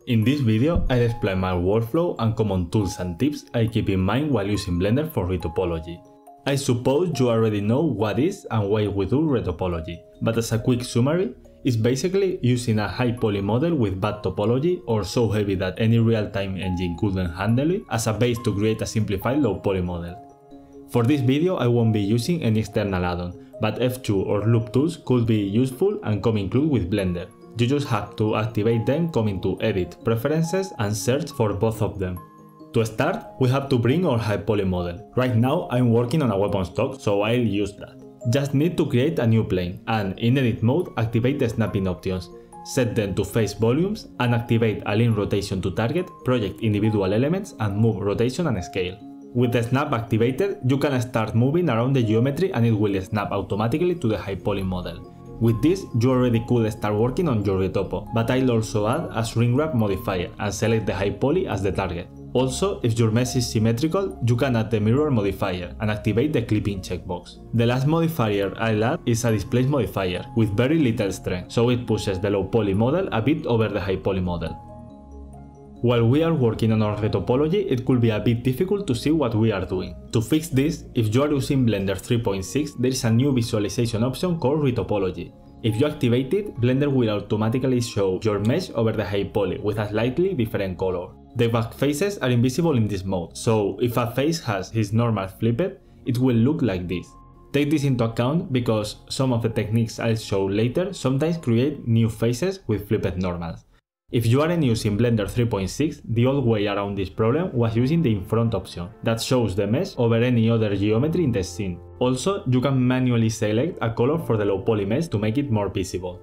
In this video, I'll explain my workflow and common tools and tips I keep in mind while using Blender for retopology. I suppose you already know what is and why we do retopology, but as a quick summary, it's basically using a high poly model with bad topology or so heavy that any real-time engine couldn't handle it as a base to create a simplified low poly model. For this video, I won't be using any external add-on, but F2 or loop tools could be useful and come included with Blender. You just have to activate them, come into Edit, Preferences and search for both of them. To start, we have to bring our high poly model. Right now I'm working on a weapon stock, so I'll use that. Just need to create a new plane and in edit mode activate the snapping options, set them to face volumes and activate align rotation to target, project individual elements and move rotation and scale. With the snap activated, you can start moving around the geometry and it will snap automatically to the high poly model. With this, you already could start working on your retopo, but I'll also add a shrink wrap modifier and select the high poly as the target. Also, if your mesh is symmetrical, you can add the mirror modifier and activate the clipping checkbox. The last modifier I'll add is a displace modifier with very little strength, so it pushes the low poly model a bit over the high poly model. While we are working on our retopology, it could be a bit difficult to see what we are doing. To fix this, if you are using Blender 3.6, there is a new visualization option called retopology. If you activate it, Blender will automatically show your mesh over the high poly with a slightly different color. The back faces are invisible in this mode, so if a face has his normal flipped, it will look like this. Take this into account because some of the techniques I'll show later sometimes create new faces with flipped normals. If you aren't using Blender 3.6, the old way around this problem was using the in front option, that shows the mesh over any other geometry in the scene. Also, you can manually select a color for the low poly mesh to make it more visible.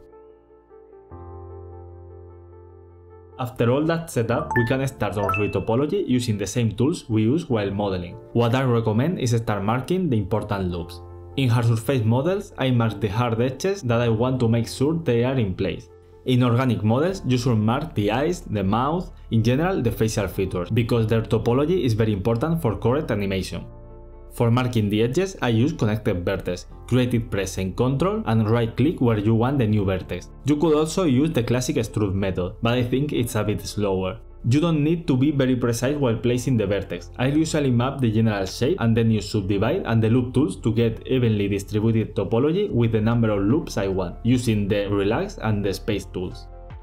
After all that setup, we can start our retopology using the same tools we use while modeling. What I recommend is start marking the important loops. In hard surface models, I mark the hard edges that I want to make sure they are in place. In organic models, you should mark the eyes, the mouth, in general the facial features, because their topology is very important for correct animation. For marking the edges, I use connected vertex, created pressing Ctrl and right click where you want the new vertex. You could also use the classic extrude method, but I think it's a bit slower. You don't need to be very precise while placing the vertex. I usually map the general shape and then use subdivide and the loop tools to get evenly distributed topology with the number of loops I want, using the relax and the space tools.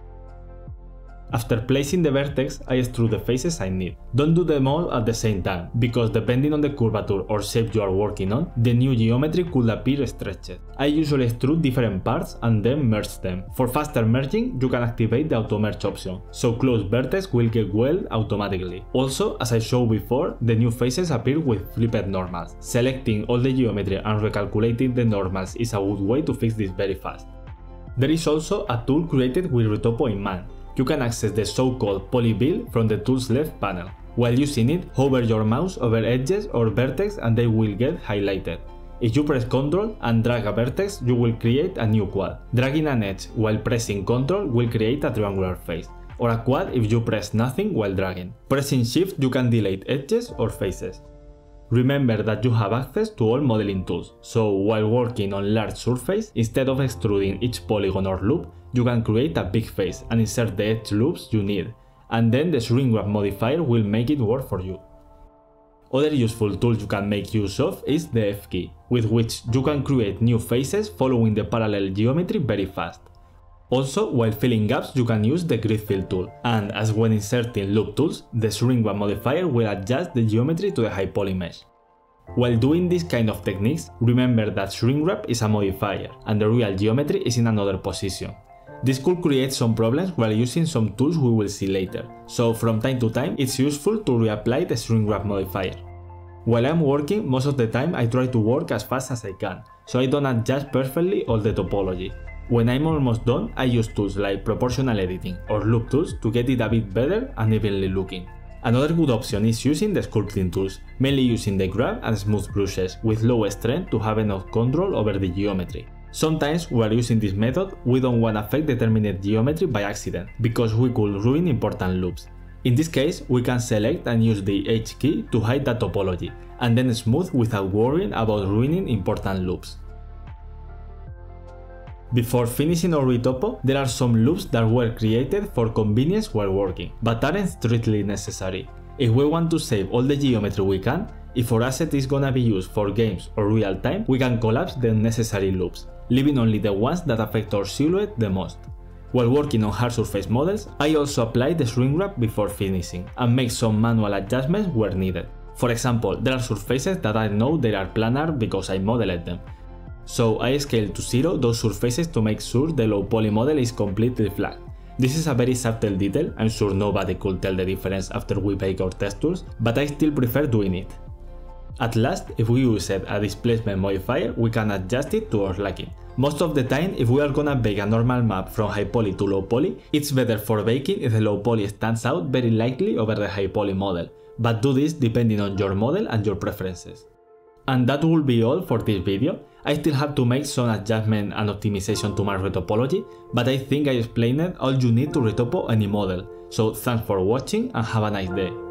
After placing the vertex, I extrude the faces I need. Don't do them all at the same time, because depending on the curvature or shape you are working on, the new geometry could appear stretched. I usually extrude different parts and then merge them. For faster merging, you can activate the auto merge option, so closed vertex will get weld automatically. Also, as I showed before, the new faces appear with flipped normals. Selecting all the geometry and recalculating the normals is a good way to fix this very fast. There is also a tool created with retopo in mind. You can access the so-called poly build from the tool's left panel. While using it, hover your mouse over edges or vertex and they will get highlighted. If you press Ctrl and drag a vertex, you will create a new quad. Dragging an edge while pressing Ctrl will create a triangular face, or a quad if you press nothing while dragging. Pressing Shift, you can delete edges or faces. Remember that you have access to all modeling tools, so while working on large surface, instead of extruding each polygon or loop, you can create a big face and insert the edge loops you need, and then the shrink wrap modifier will make it work for you. Other useful tool you can make use of is the F key, with which you can create new faces following the parallel geometry very fast. Also, while filling gaps, you can use the grid fill tool, and as when inserting loop tools, the shrink wrap modifier will adjust the geometry to the high poly mesh. While doing this kind of techniques, remember that shrink wrap is a modifier, and the real geometry is in another position. This could create some problems while using some tools we will see later, so from time to time it's useful to reapply the shrink wrap modifier. While I'm working, most of the time I try to work as fast as I can, so I don't adjust perfectly all the topology. When I'm almost done, I use tools like proportional editing or loop tools to get it a bit better and evenly looking. Another good option is using the sculpting tools, mainly using the grab and smooth brushes with low strength to have enough control over the geometry. Sometimes while using this method, we don't want to affect determined geometry by accident, because we could ruin important loops. In this case, we can select and use the H key to hide that topology, and then smooth without worrying about ruining important loops. Before finishing our retopo, there are some loops that were created for convenience while working, but aren't strictly necessary. If we want to save all the geometry we can, if our asset is gonna be used for games or real time, we can collapse the unnecessary loops, leaving only the ones that affect our silhouette the most. While working on hard surface models, I also apply the shrink wrap before finishing, and make some manual adjustments where needed. For example, there are surfaces that I know they are planar because I modeled them. So I scale to 0 those surfaces to make sure the low poly model is completely flat. This is a very subtle detail, I'm sure nobody could tell the difference after we bake our textures, but I still prefer doing it. At last, if we use a displacement modifier, we can adjust it to our liking. Most of the time, if we are gonna bake a normal map from high poly to low poly, it's better for baking if the low poly stands out very lightly over the high poly model, but do this depending on your model and your preferences. And that will be all for this video. I still have to make some adjustment and optimization to my retopology, but I think I explained all you need to retopo any model. So thanks for watching and have a nice day.